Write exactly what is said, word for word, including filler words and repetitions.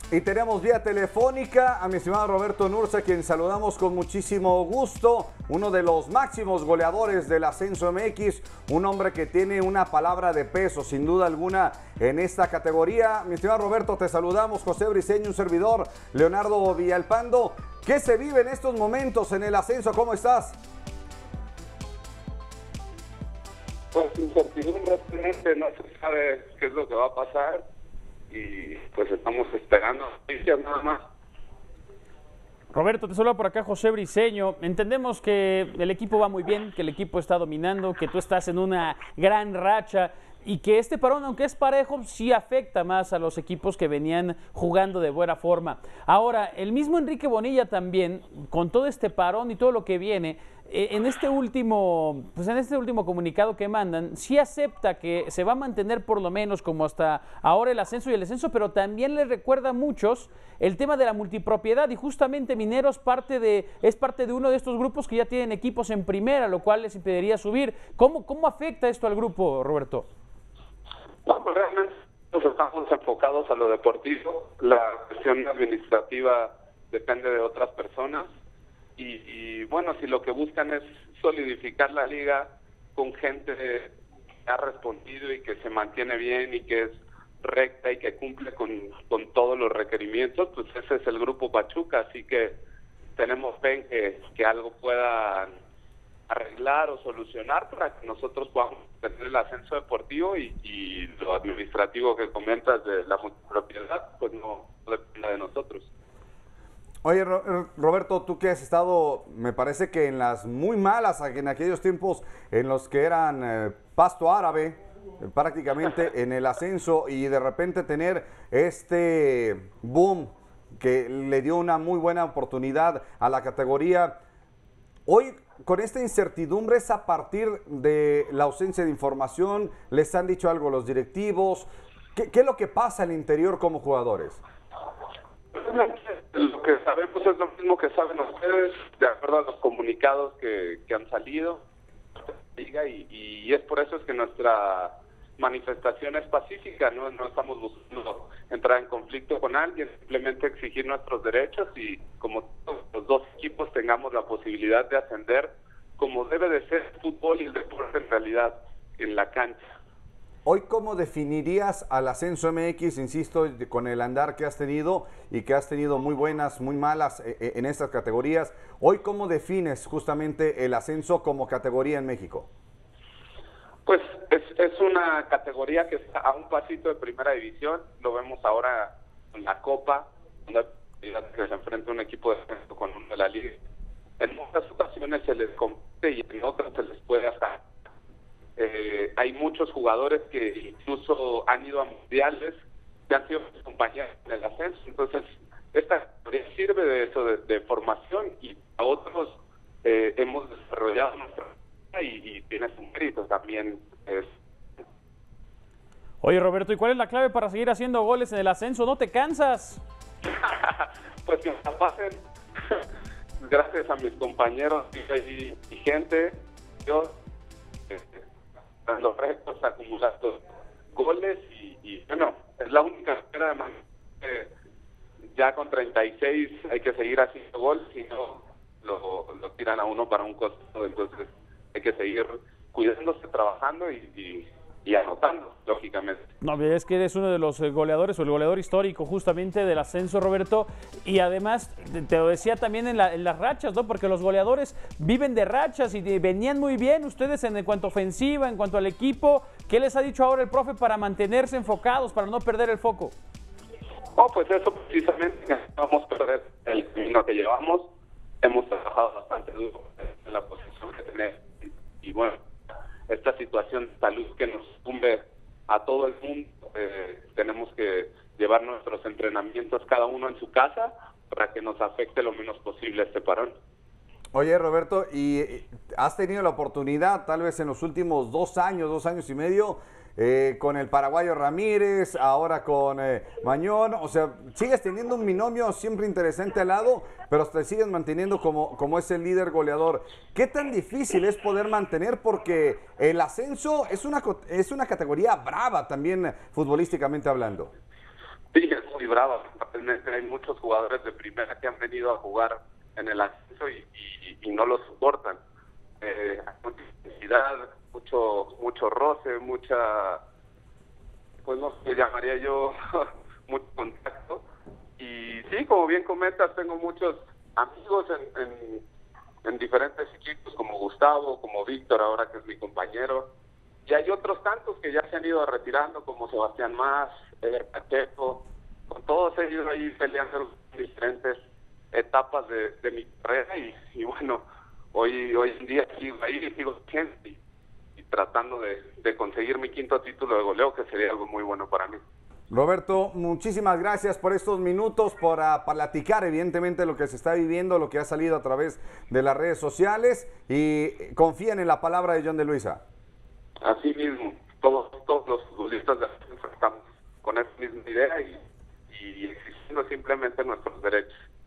Y tenemos vía telefónica a mi estimado Roberto Nurza, quien saludamos con muchísimo gusto, uno de los máximos goleadores del Ascenso M X, un hombre que tiene una palabra de peso, sin duda alguna, en esta categoría. Mi estimado Roberto, te saludamos, José Briceño, un servidor, Leonardo Villalpando. ¿Qué se vive en estos momentos en el Ascenso? ¿Cómo estás? Pues incertidumbre, realmente no se sabe qué es lo que va a pasar y pues estamos esperando noticias nada más. Roberto, te saluda por acá José Briceño. Entendemos que el equipo va muy bien, que el equipo está dominando, que tú estás en una gran racha y que este parón, aunque es parejo, sí afecta más a los equipos que venían jugando de buena forma. Ahora, el mismo Enrique Bonilla también, con todo este parón y todo lo que viene, en este último, pues en este último comunicado que mandan, sí acepta que se va a mantener por lo menos como hasta ahora el ascenso y el descenso, pero también les recuerda a muchos el tema de la multipropiedad, y justamente Mineros parte de, es parte de uno de estos grupos que ya tienen equipos en primera, lo cual les impediría subir. ¿Cómo, cómo afecta esto al grupo, Roberto? No, pues realmente nos estamos enfocados a lo deportivo. La cuestión administrativa depende de otras personas. Y, y bueno, si lo que buscan es solidificar la liga con gente que ha respondido y que se mantiene bien y que es recta y que cumple con, con todos los requerimientos, pues ese es el grupo Pachuca. Así que tenemos fe en que, que algo pueda arreglar o solucionar para que nosotros podamos tener el ascenso deportivo y, y lo administrativo que comentas de la multipropiedad, pues no, no depende de nosotros. Oye, Roberto, tú que has estado, me parece que en las muy malas, en aquellos tiempos en los que eran eh, pasto árabe, eh, prácticamente en el ascenso, y de repente tener este boom que le dio una muy buena oportunidad a la categoría. Hoy, con esta incertidumbre, es a partir de la ausencia de información, ¿les han dicho algo los directivos? ¿Qué, qué es lo que pasa al interior como jugadores? Lo que sabemos es lo mismo que saben ustedes, de acuerdo a los comunicados que, que han salido, y, y es por eso es que nuestra manifestación es pacífica, no, no estamos buscando entrar en conflicto con alguien, simplemente exigir nuestros derechos y como los dos equipos tengamos la posibilidad de ascender como debe de ser el fútbol y el deporte en realidad en la cancha. Hoy, ¿cómo definirías al Ascenso M X, insisto, con el andar que has tenido y que has tenido muy buenas, muy malas en estas categorías? Hoy, ¿cómo defines justamente el ascenso como categoría en México? Pues es, es una categoría que está a un pasito de primera división. Lo vemos ahora en la Copa, donde se enfrenta un equipo de ascenso con uno de la Liga. En muchas ocasiones se les compite y en otras se les puede hasta... Eh, hay muchos jugadores que incluso han ido a mundiales, que han sido compañeros en el ascenso, entonces esta categoría sirve de eso, de, de formación, y a otros eh, hemos desarrollado nuestra vida y, y tiene su mérito también. Es. Oye, Roberto, ¿y cuál es la clave para seguir haciendo goles en el ascenso? ¿No te cansas? Pues que me pasen, gracias a mis compañeros y, y gente, yo los récords, acumulando goles y, y bueno, es la única manera, además, eh, ya con treinta y seis hay que seguir haciendo goles, si no lo, lo tiran a uno para un costado, entonces hay que seguir cuidándose, trabajando y, y, y anotando, lógicamente. No, es que eres uno de los goleadores o el goleador histórico justamente del ascenso, Roberto, y además te lo decía también en, la, en las rachas, ¿no? Porque los goleadores viven de rachas y de, venían muy bien ustedes en, en cuanto a ofensiva, en cuanto al equipo. ¿Qué les ha dicho ahora el profe para mantenerse enfocados, para no perder el foco? Oh, pues eso precisamente, no vamos a perder el camino que llevamos. Hemos trabajado bastante duro en la posición que tenemos y, y bueno, esta situación de salud que nos tumbe a todo el mundo, eh, tenemos que llevar nuestros entrenamientos cada uno en su casa para que nos afecte lo menos posible este parón. Oye, Roberto, ¿y has tenido la oportunidad tal vez en los últimos dos años, dos años y medio, eh, con el paraguayo Ramírez, ahora con eh, Mañón? O sea, sigues teniendo un binomio siempre interesante al lado, pero te sigues manteniendo como, como ese líder goleador. ¿Qué tan difícil es poder mantener? Porque el ascenso es una, es una categoría brava también futbolísticamente hablando. Sí, es muy brava. Hay muchos jugadores de primera que han venido a jugar en el ascenso y, y, y no lo soportan. Eh, hay mucha intensidad, mucho, mucho roce, mucha, pues no sé, llamaría yo, mucho contacto. Y sí, como bien comentas, tengo muchos amigos en, en, en diferentes equipos, como Gustavo, como Víctor, ahora que es mi compañero. Y hay otros tantos que ya se han ido retirando, como Sebastián Más, Eder Pacheco. Con todos ellos ahí peleando en diferentes etapas de, de mi carrera. Y, y bueno, hoy hoy en día sigo ahí, sigo y, y tratando de, de conseguir mi quinto título de goleo, que sería algo muy bueno para mí. Roberto, muchísimas gracias por estos minutos, por uh, platicar evidentemente lo que se está viviendo, lo que ha salido a través de las redes sociales, y confíen en la palabra de John de Luisa. Así mismo, todos, todos los futbolistas de ascenso estamos con esa misma idea y, y exigiendo simplemente nuestros derechos.